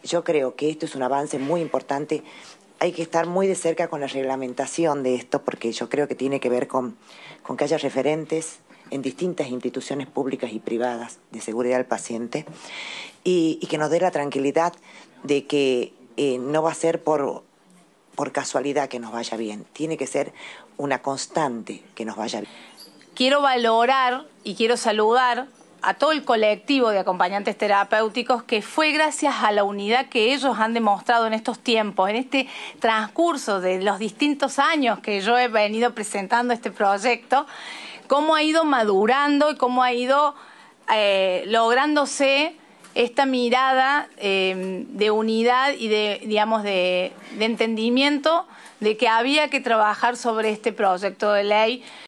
yo creo que esto es un avance muy importante. Hay que estar muy de cerca con la reglamentación de esto, porque yo creo que tiene que ver con que haya referentes en distintas instituciones públicas y privadas de seguridad del paciente y que nos dé la tranquilidad de que no va a ser por casualidad que nos vaya bien. Tiene que ser una constante que nos vaya bien. Quiero valorar y quiero saludar a todo el colectivo de acompañantes terapéuticos, que fue gracias a la unidad que ellos han demostrado en estos tiempos, en este transcurso de los distintos años que yo he venido presentando este proyecto, cómo ha ido madurando y cómo ha ido lográndose esta mirada de unidad y de entendimiento de que había que trabajar sobre este proyecto de ley.